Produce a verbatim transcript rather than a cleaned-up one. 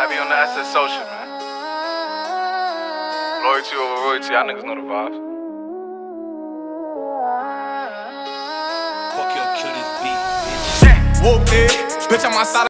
Heavy on the S S social, man. Loyalty over royalty, y'all niggas know the vibes. Fuck your kill this beat, bitch. Whoop it, bitch, I'm outside.